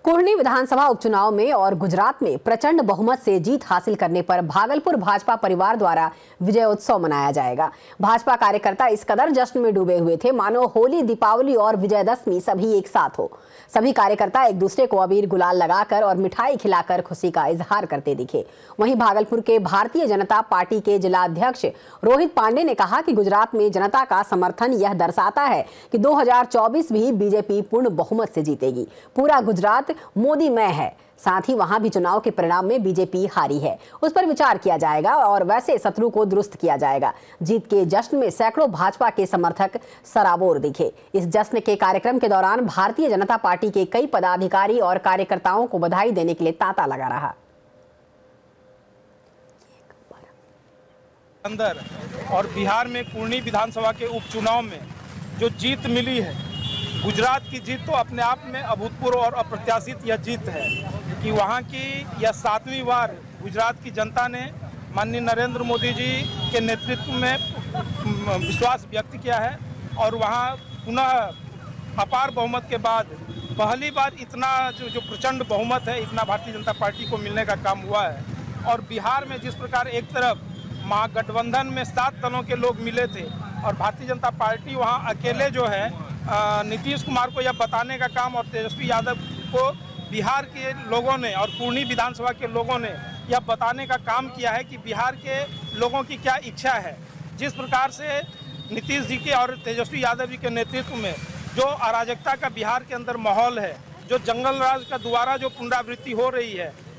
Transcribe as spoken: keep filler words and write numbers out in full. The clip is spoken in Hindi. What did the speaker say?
कुर्णी विधानसभा उपचुनाव में और गुजरात में प्रचंड बहुमत से जीत हासिल करने पर भागलपुर भाजपा परिवार द्वारा विजय उत्सव मनाया जाएगा। भाजपा कार्यकर्ता इस कदर जश्न में डूबे हुए थे मानो होली, दीपावली और विजयदशमी सभी एक साथ हो। सभी कार्यकर्ता एक दूसरे को अबीर गुलाल लगाकर और मिठाई खिलाकर खुशी का इजहार करते दिखे। वहीं भागलपुर के भारतीय जनता पार्टी के जिला अध्यक्ष रोहित पांडे ने कहा कि गुजरात में जनता का समर्थन यह दर्शाता है कि दो हजार चौबीस भी बीजेपी पूर्ण बहुमत से जीतेगी। पूरा गुजरात मोदी में है। साथ ही वहां भी चुनाव के परिणाम में बीजेपी हारी है, उस पर विचार किया जाएगा और वैसे शत्रु को दुरुस्त किया जाएगा। जीत के जश्न में सैकड़ों भाजपा के समर्थक सराबोर दिखे। इस जश्न के कार्यक्रम के दौरान भारतीय जनता पार्टी के कई पदाधिकारी और कार्यकर्ताओं को बधाई देने के लिए तांता लगा रहा। अंदर और बिहार में कुर्णी विधानसभा के उपचुनाव में जो जीत मिली है, गुजरात की जीत तो अपने आप में अभूतपूर्व और अप्रत्याशित यह जीत है कि वहाँ की यह सातवीं बार गुजरात की जनता ने माननीय नरेंद्र मोदी जी के नेतृत्व में विश्वास व्यक्त किया है और वहाँ पुनः अपार बहुमत के बाद पहली बार इतना जो, जो प्रचंड बहुमत है, इतना भारतीय जनता पार्टी को मिलने का काम हुआ है। और बिहार में जिस प्रकार एक तरफ महागठबंधन में सात दलों के लोग मिले थे और भारतीय जनता पार्टी वहाँ अकेले जो है नीतीश कुमार को यह बताने का काम और तेजस्वी यादव को बिहार के लोगों ने और कुर्णी विधानसभा के लोगों ने यह बताने का काम किया है कि बिहार के लोगों की क्या इच्छा है। जिस प्रकार से नीतीश जी के और तेजस्वी यादव जी के नेतृत्व में जो अराजकता का बिहार के अंदर माहौल है, जो जंगल राज का दोबारा जो पुनरावृत्ति हो रही है,